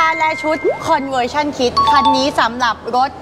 าและชุด Conversion Kit คันนี้สำหรับรถ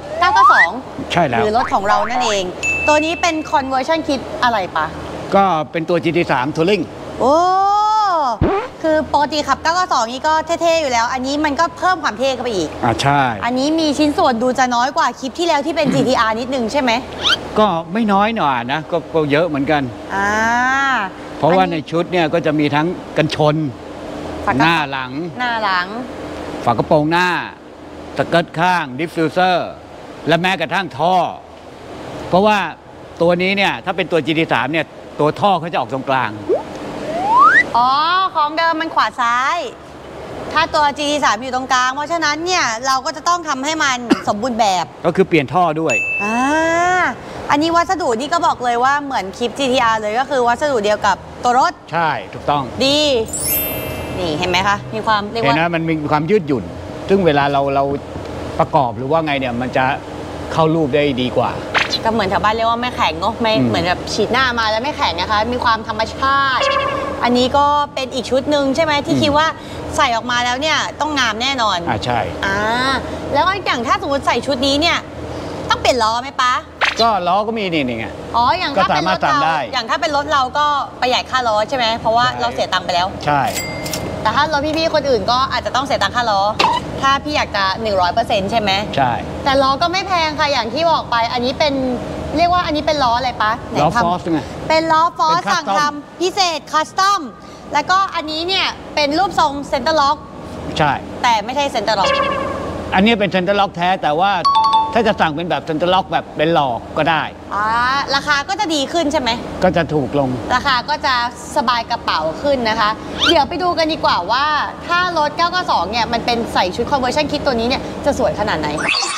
992 ใช่แล้วหรือรถของเรานั่นเอง ตัวนี้เป็น Conversion Kit อะไรปะก็เป็นตัว GT3 Touring โอ้คือปกติขับ 992 นี่ก็เท่ๆอยู่แล้ว อันนี้มันก็เพิ่มความเท่เข้าไปอีกใช่อันนี้มีชิ้นส่วนดูจะน้อยกว่าคลิปที่แล้วที่เป็น GTR นิดนึงใช่ไหมก็ไม่น้อยหน่อยนะก็เยอะเหมือนกันเพราะว่าในชุดเนี่ยก็จะมีทั้งกันชนหน้าหลังฝากระโปรงหน้าสเกิร์ตข้างดิฟฟิวเซอร์และแม้กระทั่งท่อเพราะว่าตัวนี้เนี่ยถ้าเป็นตัว GT3 เนี่ยตัวท่อเขาจะออกตรงกลางอ๋อของเดิมมันขวาซ้ายถ้าตัว GT3 อยู่ตรงกลางเพราะฉะนั้นเนี่ยเราก็จะต้องทำให้มันสมบูรณ์แบบก็คือเปลี่ยนท่อด้วยอันนี้วัสดุนี่ก็บอกเลยว่าเหมือนคลิป GTR เลยก็คือวัสดุเดียวกับตัวรถใช่ถูกต้องดีนี่เห็นไหมคะมีความเห็นนะมันมีความยืดหยุ่นซึ่งเวลาเราประกอบหรือว่าไงเนี่ยมันจะเข้ารูปได้ดีกว่าก็เหมือนแถวบ้านเรียกว่าไม่แข็งเนาะไม่เหมือนแบบฉีดหน้ามาแล้วไม่แข็งนะคะมีความธรรมชาติอันนี้ก็เป็นอีกชุดหนึ่งใช่ไหมที่คิดว่าใส่ออกมาแล้วเนี่ยต้องงามแน่นอนใช่แล้วอย่างถ้าสมมติใส่ชุดนี้เนี่ยต้องเปลี่ยนล้อไหมปะก็ล้อก็มีนี่ไงอย่างถ้าเป็นรถเราอย่างถ้าเป็นรถเราก็ประหยัดค่าล้อใช่ไหมเพราะว่าเราเสียตังค์ไปแล้วใช่แต่ถ้ารถพี่ๆคนอื่นก็อาจจะต้องเสียตังค่าล้อถ้าพี่อยากจะ 100% ใช่ไหมใช่แต่ล้อก็ไม่แพงค่ะอย่างที่บอกไปอันนี้เป็นเรียกว่าอันนี้เป็นล้ออะไรปะล้อฟอสไงเป็นล้อฟอสสั่งทำพิเศษคัสตอมแล้วก็อันนี้เนี่ยเป็นรูปทรงเซนเตอร์ล็อกใช่แต่ไม่ใช่เซนเตอร์ล็อกอันนี้เป็นเซนเตอร์ล็อกแท้แต่ว่าถ้าจะสั่งเป็นแบบเซนเตอร์ล็อกแบบเป็นหลอกก็ได้ราคาก็จะดีขึ้นใช่ไหมก็จะถูกลงราคาก็จะสบายกระเป๋าขึ้นนะคะเดี๋ยวไปดูกันดีกว่าว่าถ้ารถ 992 เนี่ยมันเป็นใส่ชุด Conversion Kit ตัวนี้เนี่ยจะสวยขนาดไหน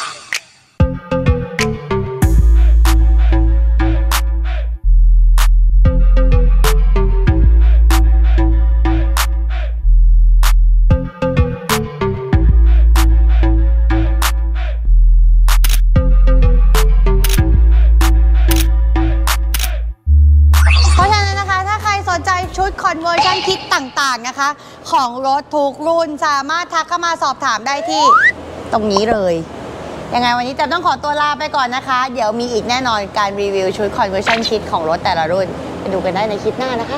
ชุด Conversion Kit ต่างๆนะคะของรถทุกรุ่นสามารถทักเข้ามาสอบถามได้ที่ตรงนี้เลยยังไงวันนี้จะต้องขอตัวลาไปก่อนนะคะเดี๋ยวมีอีกแน่นอนการรีวิวชุด Conversion Kit ของรถแต่ละรุ่นไปดูกันได้ในคลิปหน้านะคะ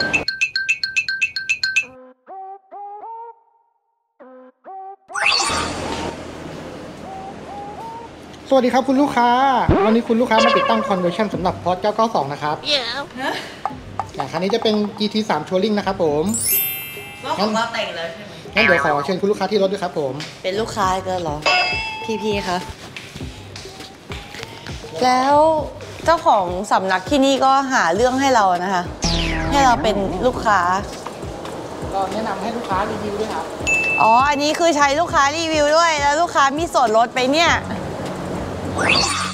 สวัสดีครับคุณลูกค้าวันนี้คุณลูกค้ามาติดตั้ง Conversion สำหรับ Porsche 992 นะครับคันนี้จะเป็น GT3 Touring นะครับผมรถของเราแต่งแล้วใช่ไหมงั้นเดี๋ยวขอเชิญคุณลูกค้าที่รถด้วยครับผมเป็นลูกค้าก็เหรอพี่คะแล้วเจ้าของสำนักที่นี่ก็หาเรื่องให้เรานะคะให้เราเป็นลูกค้าก็แนะนำให้ลูกค้ารีวิวด้วยครับอันนี้คือใช้ลูกค้ารีวิวด้วยแล้วลูกค้ามีส่วนลดไปเนี่ย